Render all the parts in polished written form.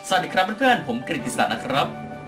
สวัสดีครับเพื่อนๆผมกฤติศักดิ์นะครับ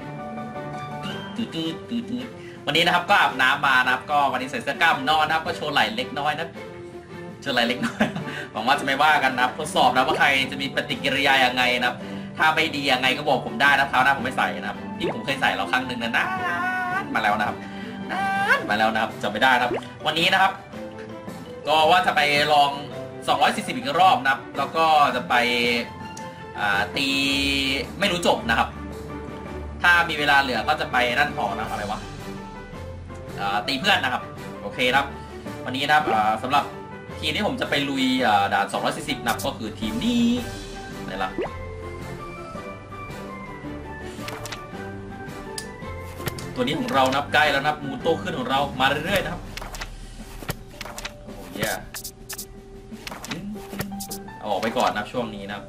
วันนี้นะครับก็อาบน้ำมานะครับก็วันนี้ใส่เสื้อกล้ามนอนนะครับก็โชว์ไหล่เล็กน้อยนะโชว์ไหล่เล็กน้อยหวังว่าจะไม่ว่ากันนะทดสอบนะว่าใครจะมีปฏิกิริยายังไงนะถ้าไม่ดียังไงก็บอกผมได้นะเท้าหน้าผมไม่ใส่นะครับที่ผมเคยใส่เราครั้งหนึ่งนะนานมาแล้วนะครับนานมาแล้วนะครับจำไม่ได้นะครับวันนี้นะครับก็ว่าจะไปลอง240อีกรอบนะครับแล้วก็จะไปตีไม่รู้จบนะครับถ้ามีเวลาเหลือก็จะไปนั่นต่อนะอะไรวะตีเพื่อนนะครับโอเคครับวันนี้นะครับสำหรับทีมที่ผมจะไปลุยด่าน240นะครับก็คือทีมนี้อะไรล่ะตัวนี้ของเรานับใกล้แล้วนับมูโตขึ้นของเรามาเรื่อยๆนะครับโอ้ยเอาออกไปก่อนนะช่วงนี้นะครับ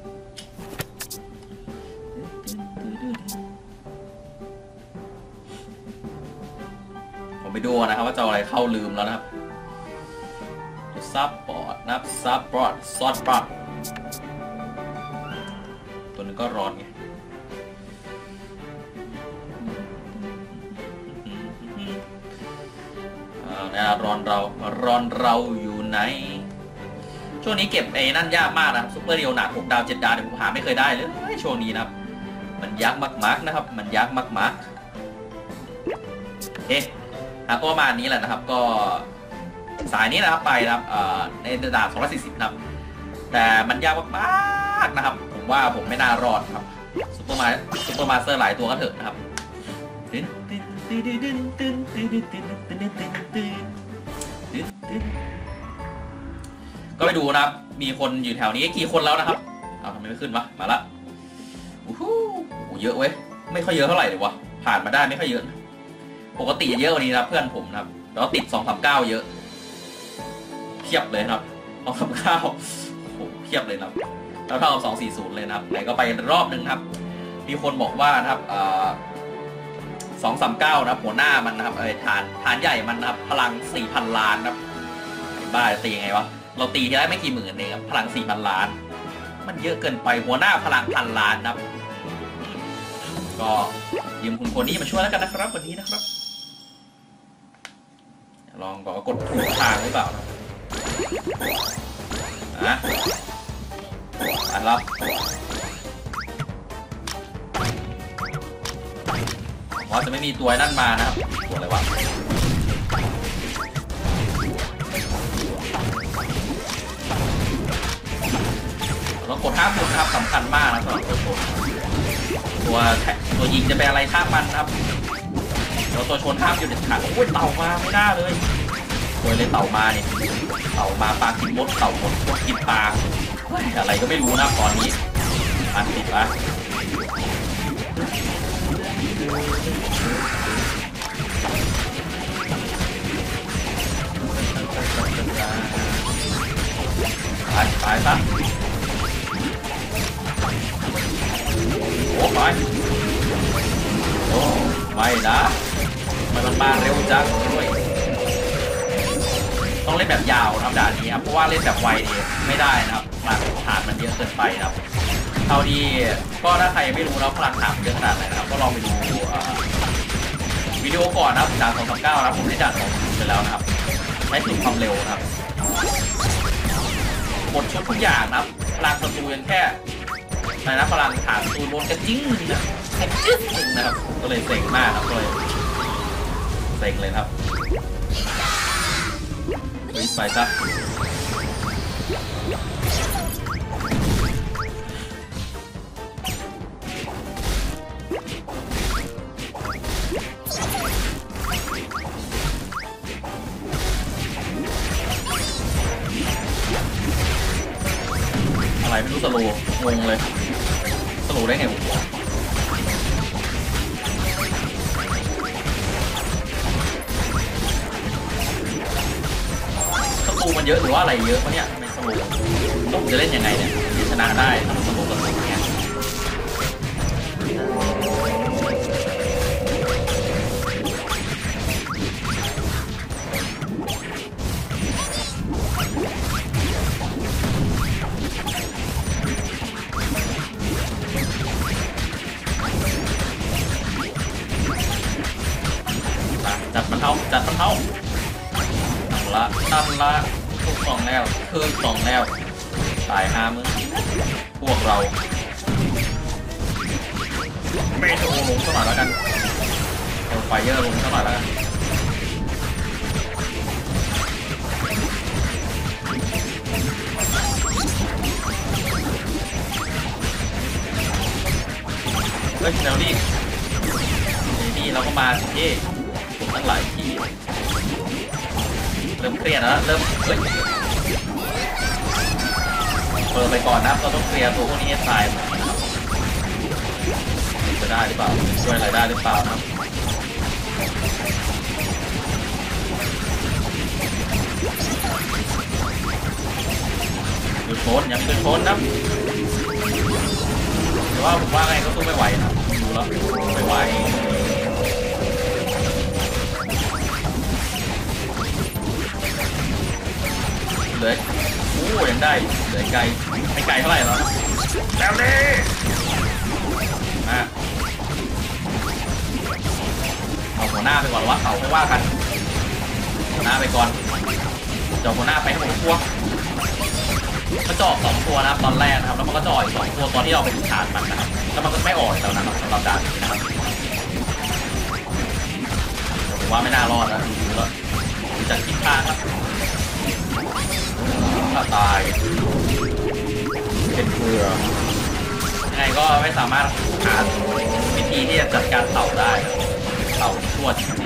ผมไปดูนะครับว่าจะอะไรเข้าลืมแล้วนะครับซับปอร์ตนะครับซับปอร์ตซอสปอร์ตตัวนึงก็ร้อนไงร้อนเราอยู่ไหนช่วงนี้เก็บไอ้นั่นยากมากนะครับซุปเปอร์เรียวหนัก6 ดาว 7 ดาวเนี่ยผมหาไม่เคยได้เลยช่วงนี้นะครับมันยากมากๆนะครับมันยากมากๆโอเคก็ประมาณนี้แหละนะครับก็สายนี้นะครับไปนะครับในด่าน240นะครับแต่มันยากมากๆนะครับผมว่าผมไม่น่ารอดครับซุปเปอร์มาสเตอร์หลายตัวก็เถอะนะครับก็ไปดูนะครับมีคนอยู่แถวนี้กี่คนแล้วนะครับเอาทำไมไม่ขึ้นวะมาละโอ้โหเยอะเว้ยไม่ค่อยเยอะเท่าไหร่เลยวะผ่านมาได้ไม่ค่อยเยอะปกติเยอะกว่านี้นะเพื่อนผมนะครับแล้วติด239เยอะเพียบเลยครับ239โอ้โหเพียบเลยนะครับแล้วเท่ากับ240เลยนะครับไหนก็ไปรอบนึงครับมีคนบอกว่านะครับ239นะครับหัวหน้ามันนะครับฐานใหญ่มันนะครับพลัง 4,000 ล้านนะครับบ้าตียังไงวะเราตีทีได้ไม่กี่หมื่นเองครับพลัง 4,000 ล้านมันเยอะเกินไปหัวหน้าพลัง1,000 ล้านนะครับก็ยืมคุณคนนี้มาช่วยแล้วกันนะครับวันนี้นะครับลองก่อนว่ากดถูกทางหรือเปล่านะรับว่าจะไม่มีตัวนั่นมานะครับตัวอะไรวะเรากดห้ามคนนะครับสำคัญมากนะสำหรับตัวยิงจะเป็นอะไรข้ามมันนะครับเราตัวชนห้ามอยู่เด็ดขาดโอ้ยเต่ามาไม่น่าเลยโดยเลยเต่ามาเนี่ยเต่ามาปลากินมดเต่าหมดกินปลาอะไรก็ไม่รู้นะตอนนี้ติดปะไปซะโอ้ไปโอ้ไม่นะมันมาเร็วจังด้วยต้องเล่นแบบยาวทำด่านนี้ครับเพราะว่าเล่นแบบไวดีไม่ได้นะครับพลังฐานมันเยอะเกินไปนะครับเท่าที่ก็ถ้าใครไม่รู้แล้วพลังฐานเยอะขนาดไหนนะครับก็ลองไปดูวิดีโอก่อนนะครับด่าน239นะผมได้ด่าน2ไปแล้วนะครับใช้ถึงความเร็วนะครับหมดชุดทุกอย่างนะครับพลังประตูยังแค่ในนะพลังฐานตูนโดนกระจิ้งนะกระจิ้งนะครับก็เลยเซ็งมากครับก็เลยเซ็งเลยครับไปซะอะไรไม่รู้สโลว์งงเลยสโลว์ได้ไงวะมันเยอะหรือว่าอะไรเยอะวะเนี่ยทำไมสโลว์ต้องจะเล่นยังไงเนี่ยชนะได้ทำสโลว์เนี่ยละทุกสองแล้วคือสองแล้วตาย5 มึงพวกเราไม่โดนลงสักหน่อยแล้วกันเอาไฟเยอร์ลงสักหน่อยแล้วกันเฮ้ยแนวนี้นี่เราก็มาสิที่ผมตั้งหลายที่เริ่มเครียดแล้วเริ่มเฮ้ยเปิดไปก่อนนะเราต้องเคลียร์ตัวพวกนี้ให้ตายจะได้หรือเปล่าช่วยอะไรได้หรือเปล่าครับดูโชนยังดูโชนนะแต่ว่าผมว่าไงก็สู้ไม่ไหวนะดูแล้วไม่ไหวเลยโอ้ยังได้เหลือไกลไม่ไกลเท่าไหร่แล้วแล้วนี่มาเอาหัวหน้าไปก่อนว่าเขาไม่ว่ากันหัวหน้าไปก่อนเจาะหัวหน้าไปให้หมดตัวก็เจาะ2 ตัวนะครับตอนแรกนะครับแล้วมันก็เจาะอีก2 ตัวตอนที่เราไปถึงฐานมันนะครับแล้วมันก็ไม่ออกแล้วนะครับสำหรับด่านนี้นะครับผมว่าไม่น่ารอดนะดูแล้วจัดทิศทางครับถ้าตายเป็นเกลือยังไงก็ไม่สามารถหาวิธีที่จะจัดการเต่าได้เต่าชั่วจริง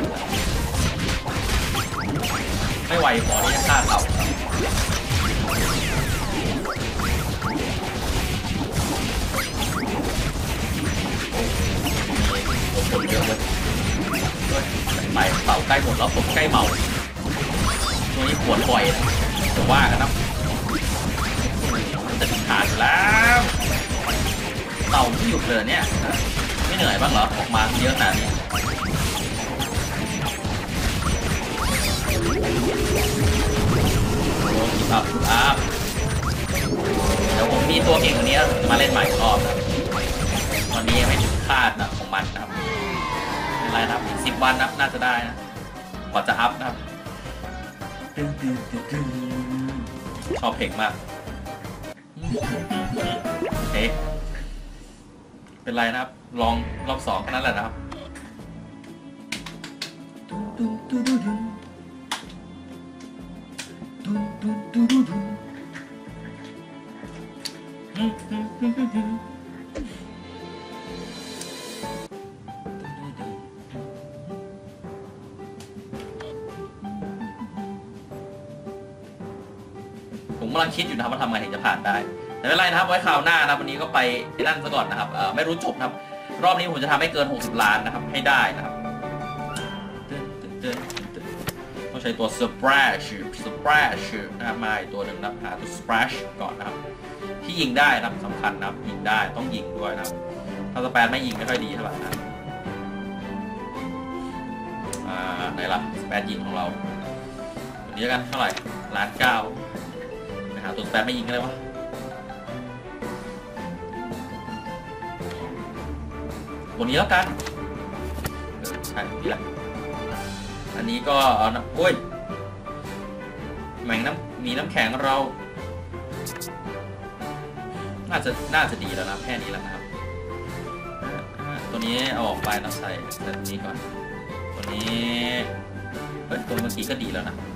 ๆไม่ไหวพอที่จะฆ่าเต่าคนเยอะเลยด้วยไปเต่าใกล้หมดแล้วผมใกล้เมาตัวนี้ปวดบ่อยจะว่ากันนะจะขาดแล้วเต่าที่หยุดเลยเนี่ยไม่เหนื่อยบ้างเหรอออกมาเยอะขนาดนี้อัพเดี๋ยวผมมีตัวเก่งกว่านี้จะมาเล่นใหม่รอบนะวันนี้ไม่ถึงคาดนะของมันนะครับเป็นไรครับ10 วันนะน่าจะได้นะก่อนจะอัพนะครับชอบเพลงมากโอเคเป็นไรนะครับลองรอบ2แค่นั้นแหละนะครับผมกำลังคิดอยู่นะครับว่าทำไงถึงจะผ่านได้แต่ไม่เป็นไรนะครับไว้คราวหน้านะวันนี้ก็ไปนั่นซะก่อนนะครับไม่รู้จบนะครับรอบนี้ผมจะทำให้เกิน60 ล้านนะครับให้ได้นะครับต้องใช้ตัว splash นะครับมาอีกตัวหนึ่งนะหาตัว splash ก่อนนะครับที่ยิงได้นะครับสำคัญนะครับยิงได้ต้องยิงด้วยนะครับถ้าสแปนไม่ยิงไม่ค่อยดีเท่าไหร่นะไหนล่ะสแปนยิงของเราตัวนี้กันเท่าไหร่1,900,000นะฮะตัวสแปนไม่ยิงอะไรวะบนนี้แล้วกันใช่นี่แหละอันนี้ก็เอานะโอ้ยแมงมีน้ำแข็งเราน่าจะดีแล้วนะแค่นี้แล้วนะครับตัวนี้เอาออกไปนะใส่ตัวนี้ก่อนตัวนี้เฮ้ยตัวเมื่อกี้ก็ดีแล้วนะ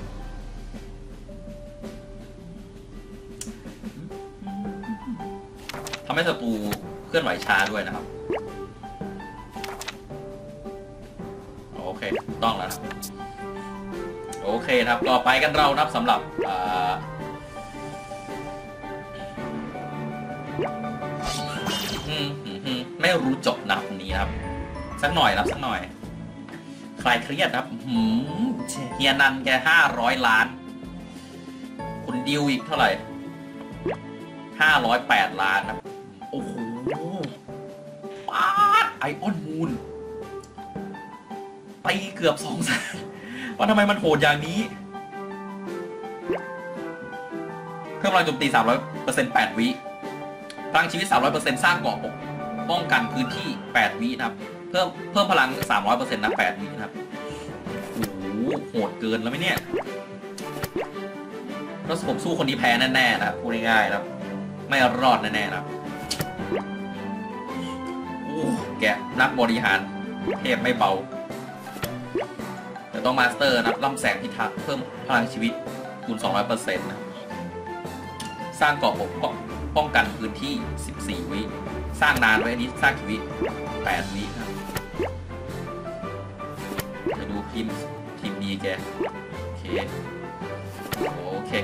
ทำให้ศัตรูเคลื่อนไหวช้าด้วยนะครับโอเคต้องแล้วนะโอเคครับต่อไปกันเรานับสำหรับไม่รู้จบนะวันนี้ครับสักหน่อยนะสักหน่อยคลายเครียดครับเฮียนันแก500 ล้านคุณดิวอีกเท่าไหร่508 ล้านนะโอ้โหป๊าดไอออนมูนไปเกือบ200,000ว่าทำไมมันโหดอย่างนี้เพิ่มพลังโจมตี 300% 8 วิพลังชีวิต 300% สร้างเกราะป้องกันพื้นที่8 วินะครับเพิ่มพลัง 300% นะ8 วินะครับโอ้โหโหดเกินแล้วไหมเนี่ยถ้าผมสู้คนนี้แพ้แน่ๆนะครับพูดง่ายๆนะครับไม่รอดแน่ๆนะครับโอ้แกนักบริหารเทพไม่เบาแต่ต้องมาสเตอร์นะครับล่ำแสงพิทักษ์เพิ่มพลังชีวิตคูณ 200% นะสร้างเกราะปกป้องกันพื้นที่ 14 วิสร้างนานไว้อันนี้สร้างชีวิต 8 วิครับจะดูทีมดีแกโอเค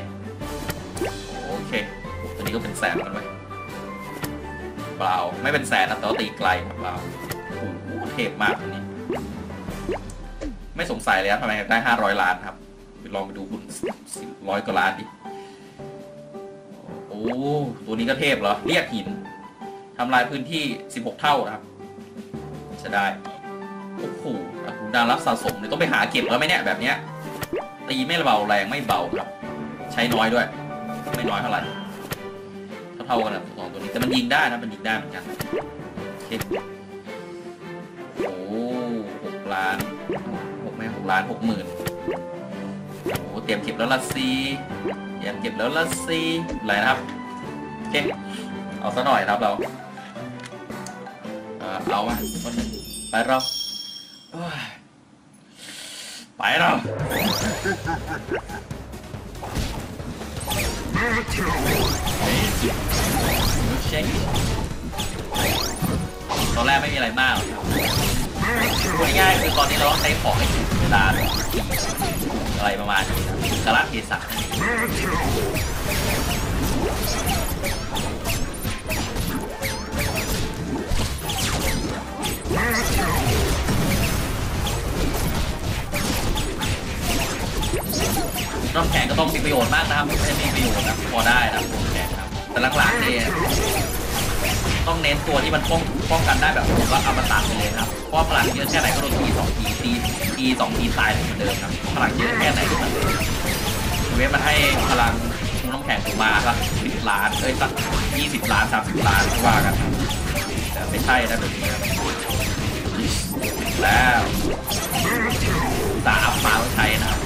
ตัวนี้ก็เป็นแสนกันไหมเปล่าไม่เป็นแสนนะแต่ว่าตีไกลครับเปล่าโอ้โหเทพมากตัวนี้ไม่สงสัยเลยครับทำไมได้500 ล้านครับลองไปดูคุณ100 กว่าล้านดิโอ้ตัวนี้ก็เทพเหรอเรียกหินทำลายพื้นที่16 เท่านะครับจะได้โอ้โหดาวรับสะสมเนี่ยต้องไปหาเก็บแล้วไหมเนี่ยแบบเนี้ยตีไม่เบาแรงไม่เบาครับใช้น้อยด้วยไม่น้อยเท่าไหร่เท่ากันนะสองตัวนี้แต่มันยิงได้นะมันยิงได้เหมือนกันโอ้6 ล้าน6 ไม่6 ล้าน60,000โอ้เตรียมเก็บแล้วละซีอะไรนะครับโอเคเอาซะหน่อยครับเราเอามาคนหนึ่งไปเราเช็คตอนแรกไม่มีอะไรมากพูดง่ายๆคือตอนนี้เราต้องใช้ของให้ถูกเวลาอะไรประมาณนี้กระลาเทศะน้ำแข็งก็ต้องมีประโยชน์มากนะครับไม่ใช่มีประโยชน์นะพอได้นะน้ำแข็งครับแต่หลักๆเนี่ยต้องเน้นตัวที่มันป้องกันได้แบบว่าอมตะไปเลยครับเพราะพลังเยอะแค่ไหนก็โดนที 2 ทีตายเหมือนเดิมครับพลังเยอะแค่ไหนก็เหมือนเดิมเว้นมันให้พลังน้ำแข็งมาสัก10 ล้านสัก20 ล้าน30 ล้านว่ากันแต่ไม่ใช่นะแบบนี้แล้ว3มาใช้นะครับ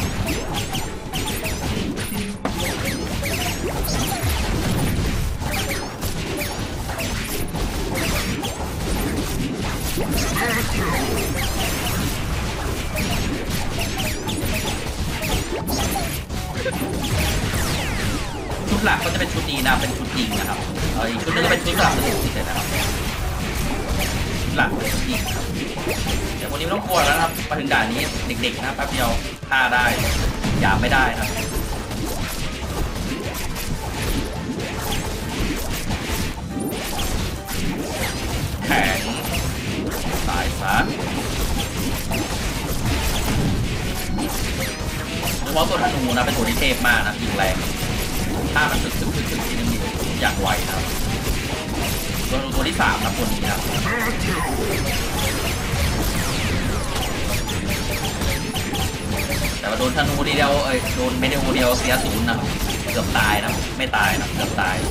ชุดหลักก็จะเป็นชุดนี้นะเป็นชุดยิงนะครับอีกชุดนึงก็เป็นชุดสลับตัวเฉยๆนะครับหลักเป็นชุดยิงเดี๋ยววันนี้ไม่ต้องกลัวแล้วครับมาถึงด่านนี้เด็กๆนะแป๊บเดียวฆ่าได้ยามไม่ได้ครับแข็งสายฟ้าโดยเฉพาะตัวธนูนะเป็นตัวที่เทพมากนะยิงแรงถ้ามันถึกที่นึงอย่างไวนะครับตัวที่3นะคนนี้ครับแต่ว่าโดนธนูเดียวโดนเมเดโอเดียวเสีย0นะเกือบตายนะไม่ตายนะเกือบตาย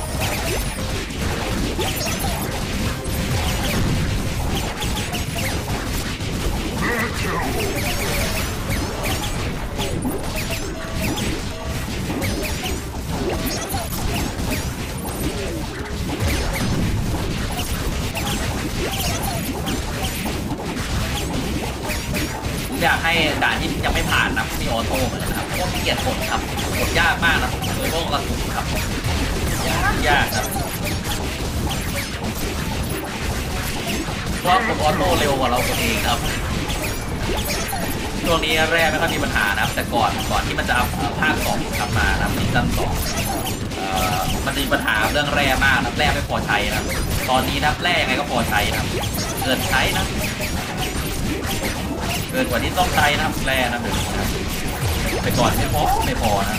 อยากให้ด่านที่ยังไม่ผ่านนะมีออโต้เหมือนกันนะครับพวกที่เกียจกดครับกดยากมากนะโดยพวกกระสุนครับยากครับเพราะผมออโต้เร็วกว่าเราตัวเองครับช่วงนี้แรกไม่ค่อยมีปัญหานะครับแต่ก่อนที่มันจะภาค2กลับมานะซีซั่น2มันมีปัญหาเรื่องแร่มากนะแร่ไม่พอใช้นะตอนนี้นะแร่ยังไงก็พอใช้นะเกินใช้นะเกินกว่าที่ต้องใช้นะแร่นะไปก่อนไม่พอนะ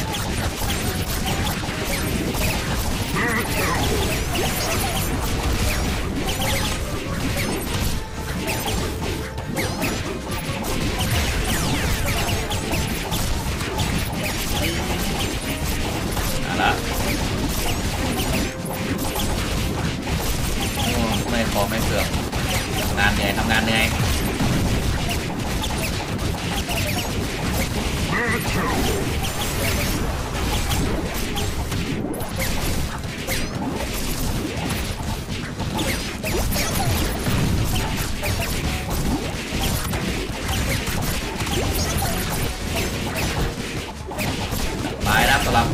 ละไม่พอไม่เสื่อมทำงานเหนื่อยตายนะสลับ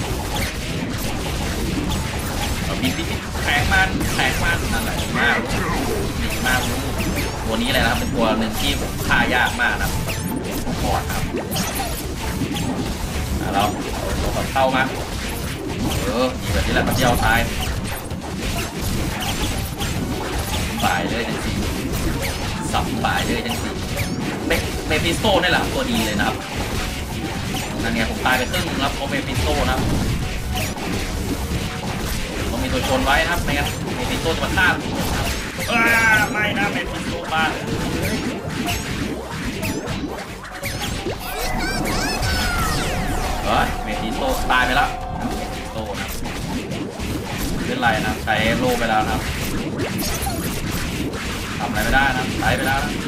บินแข็งมันนั่นแหละดีมากตัวนี้เลยนะครับเป็นตัวหนึ่งที่ผมฆ่ายากมากนะปอดครับเราเข้ามาดีแบบนี้แหละมันเดียวตายบ่ายเลยจังสิสับบ่ายเลยจังสิเมฟิสโต้นี่แหละตัวดีเลยนะครับนั่นไงผมตายไปครึ่งแล้วเพราะเมฟิสโต้นะครับต้องมีตัวชนไว้นะครับไม่งั้นเมฟิสโต้จะมาฆ่าไม่นะเมฟิสโต้มาเมฟิสโต้ตายไปแล้วเมฟิสโต้นะขึ้นไรนะใช้โล่ไปแล้วนะครับทำอะไรไม่ได้นะตายไปแล้วนะ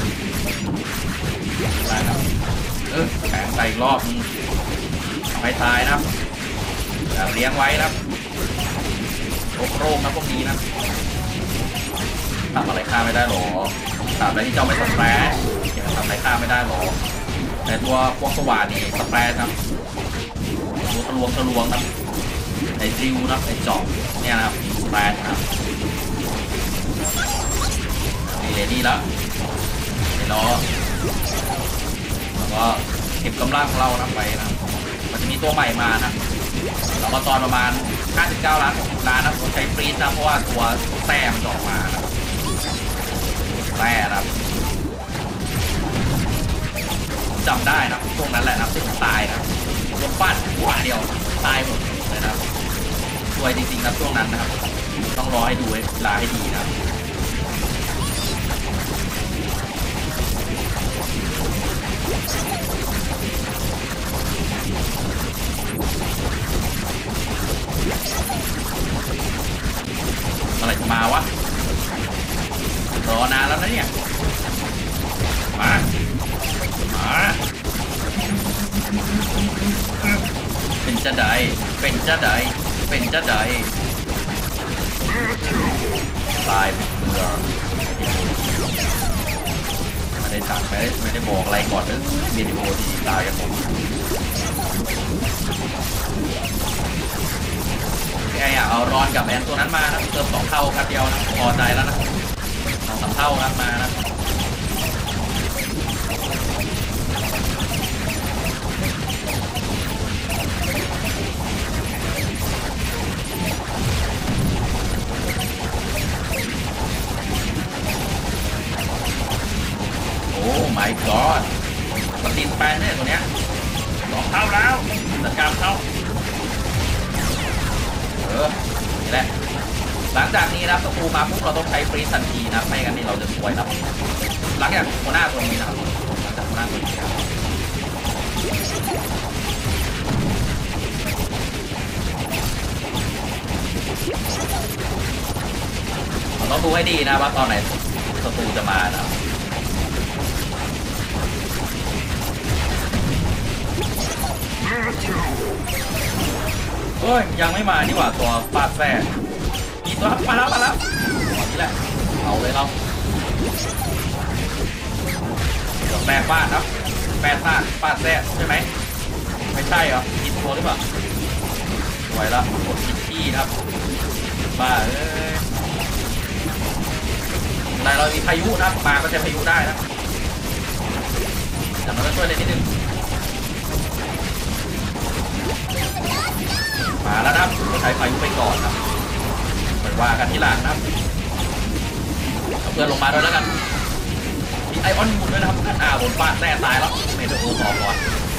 ตายครับแข็งใส่อีกรอบไม่ตายนะครับเลี้ยงไว้นะครับโรคนะพวกนี้นะทำอะไรฆ่าไม่ได้หรอตามอะไรที่เจ้าไม่สแปรทำอะไรฆ่าไม่ได้หรอแต่ตัวพวกสว่านนี่สแปรครับตัวทะลวงครับไอ้ดิวนะไอ้จอบเนี่ยนะครับสแปรนะครับนี่แล้วไอ้ล้อแล้วก็เก็บกำลังของเรานะไปนะมันจะมีตัวใหม่มานะเราก็ตอนประมาณ59 ล้าน60 ล้านนะผมใช้ฟรีซนะเพราะว่าตัวแต้มันออกมานะแต้ครับผมจำได้นะช่วงนั้นแหละนะที่ผมตายนะรถฟาดหัวเดียวตายหมดเลยนะสวยจริงๆนะช่วงนั้นนะครับต้องรอให้ดูเวลาให้ดีนะอะไรจะมาวะรอนานแล้วนะเนี่ยมาเป็นจะได้ตายเบื่อไม่ได้สั่งไม่ได้บอกอะไรก่อนเลยวิดีโอที่ตายกันผมเอารอนกับแอนตัวนั้นมานะเติม2 เท่าครับเดียวนะพอใจแล้วนะ2-3 เท่าครับมานะโอ้ my god มันติดแปลนเนี่ยตัวเนี้ย2 เท่าแล้วจัดการเข้านี่แหละหลังจากนี้นะครับตะปูมาปุ๊บเราต้องใช้ฟรีทันทีนะไม่งั้นนี่เราจะสวยนะหลังจากหัวหน้าตัวนี้นะครับหลังจากหัวหน้าตัวนี้เราต้องดูให้ดีนะว่าตอนไหนศัตรูจะมานะเฮ้ยยังไม่มานี่หว่าตัวฟาดแฝงมีตัวมาแล้วนี่แหละเอาเลยเราแปดฟาดครับแปดฟาดแฝงใช่ไหมไม่ใช่เหรอผิดตัวหรือเปล่าสวยแล้วกดผิดที่ครับบ้าแต่เรามีพายุนะมาก็จะพายุได้นะแต่มันก็ช่วยได้นิดนึงมาแล้วนะครับใช้พายุไปก่อนครับไปว่ากันที่หลังนะครับเอาเพื่อนลงมาด้วยแล้วกันมีไอออนหมุนด้วยนะครับบนฟาดแท้ตายแล้วเมโทรขอก่อน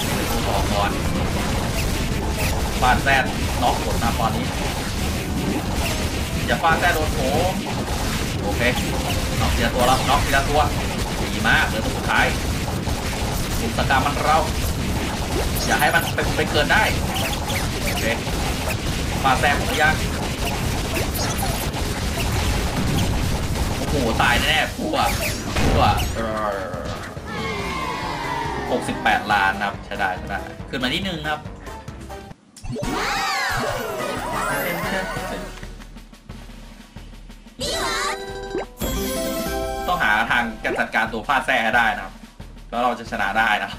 ฟาดแท้น็อกหมดนะตอนนี้อย่าฟาดแท้โดนโผโอเคน็อกทีละตัวแล้วน็อกทีละตัวดีมากเหลือตัวสุดท้ายอุตสาหกรรมมันเราอย่าให้มันไปเกินได้โอเคฟาดแท้หมดยังโอ้โหตายแน่ๆผู้68 ล้านนะครับใช้ได้ขึ้นมาที่1ครับต้องหาทางการจัดการตัวฟาดแซ่ได้นะครับแล้วเราจะชนะได้นะครับ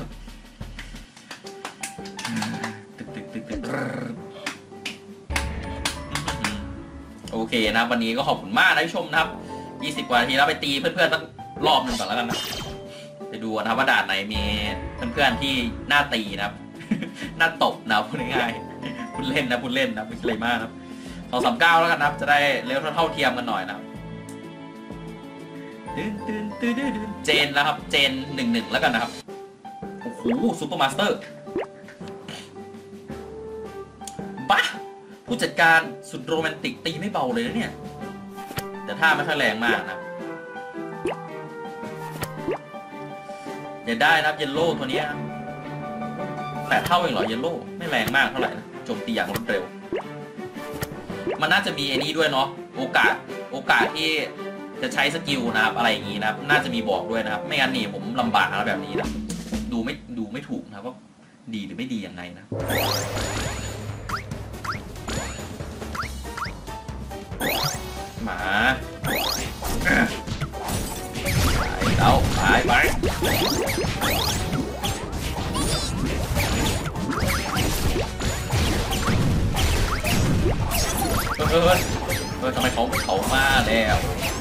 โอเคนะวันนี้ก็ขอบคุณมากนะที่ชมนะครับ20 กว่านาทีแล้วไปตีเพื่อนๆสักรอบหนึ่งก่อนแล้วกันนะไปดูนะครับว่าด่านไหนมีเพื่อนๆที่น่าตีนะครับน่าตบนะพูดง่ายๆพูดเล่นนะไม่ใช่อะไรมากครับ239แล้วกันนะครับจะได้เลเวลเท่าเทียมกันหน่อยนะครับเจนแล้วครับเจน11แล้วกันนะครับโอ้โหซูเปอร์มาสเตอร์บ้าผู้จัดการสุดโรแมนติกตีไม่เบาเลยนะเนี่ยแต่ท่าไม่ค่อยแรงมากนะอย่าได้นะครับเยลโล่ตัวนี้แต่เท่าเองเหรอเยลโล่ไม่แรงมากเท่าไหร่นะโจมตีอย่างรวดเร็วมันน่าจะมีไอ้นี้ด้วยเนาะโอกาสที่จะใช้สกิลนะครับอะไรอย่างนี้นะครับน่าจะมีบอกด้วยนะครับไม่งั้นนี่ผมลำบากนะแบบนี้นะดูไม่ถูกนะว่าดีหรือไม่ดียังไงนะมาไปทำไมเขามาแล้ว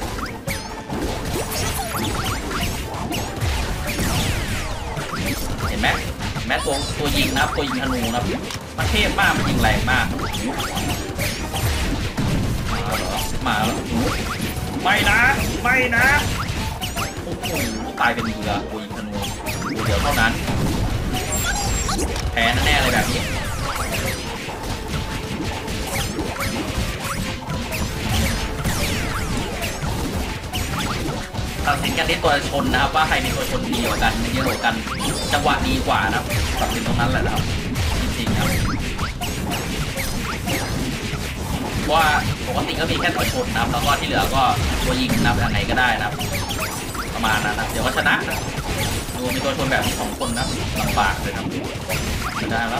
เห็นไหมตัวยิงนะตัวยิงธนูนะมันเทพมากมันยิงแรงมากมาแล้วไม่นะโอ้โหตายเป็นเรือตัวยิงธนูตัวเดียวเท่านั้นแพ้แน่เลยแบบนี้ตัดสินกันที่ตัวชนนะครับว่าใครมีตัวชนดีกว่ากันเยอะกว่ากันจังหวะดีกว่านะครับตัดสินตรงนั้นแหละนะครับจริงๆครับว่าปกติก็มีแค่ตัวชนนะครับแล้วก็ที่เหลือก็ตัวยิงนะครับอันไหนก็ได้นะครับประมาณนั้นนะเดี๋ยวก็ชนะนะดูมีตัวชนแบบนี้2 คนนะลำบากเลยครับได้แล้ว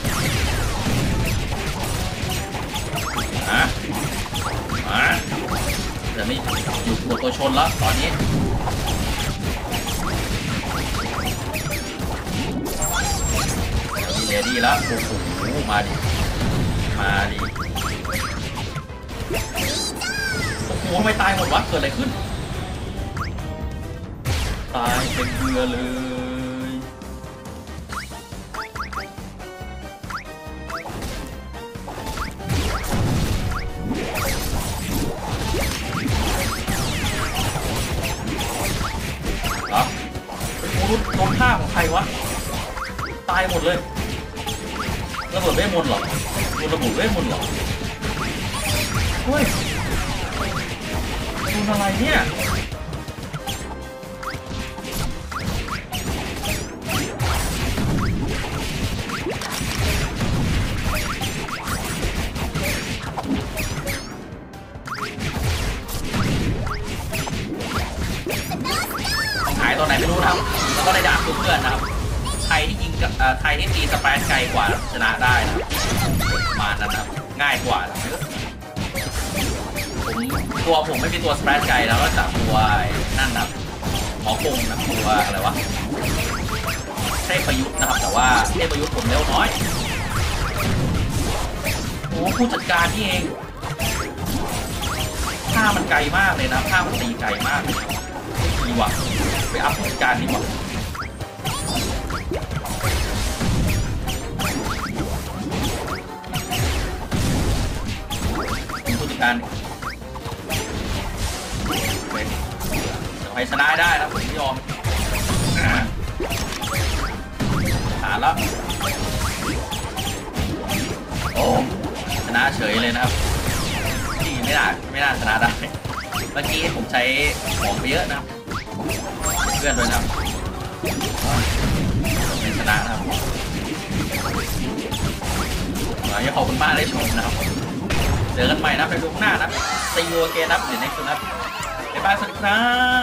เดี๋ยวนี้อยู่บนตัวชนแล้วตอนนี้มีเลดี้แล้วโอ้โหมาดิโอ้โหไม่ตายหมดวะเกิดอะไรขึ้นตายเป็นเรือเลยโดนฆ่าของใครวะตายหมดเลยระเบิดเวทมนต์เหรอโดนระเบิดเวทมนต์เหรอเฮ้ยโดนอะไรเนี่ยหายตอนไหนไม่รู้นะครับแล้วก็ได้ด่าเพื่อนนะครับใครที่ตีสเปซไกลกว่าชนะได้นะมานั้นนะครับง่ายกว่าผมไม่มีตัวสเปซไกลแล้วก็จับตัวนั่นนะหมอคงนะตัวอะไรวะเทพประยุทธ์นะครับแต่ว่าเทพประยุทธ์ผมเร็วน้อยโอ้ผู้จัดการนี่เองท่ามันไกลมากเลยนะท่ามันตีไกลมากเลยดีว่ะไปอัพผู้จัดการดีกว่าผู้จัดการใครชนะได้นะผมไม่ยอมผ่านแล้วโอ้ชนะเฉยเลยนะครับนี่ไม่น่าชนะได้เมื่อกี้ผมใช้ของไปเยอะนะครับเพื่อนด้วยนะครับไม่ชนะนะครับขอบคุณมากได้ชมนะครับเจอกันใหม่นะไปดูข้างหน้านะซีโอเกนนะเดี๋ยวในสุดนะบ๊ายบายสวัสดีครับ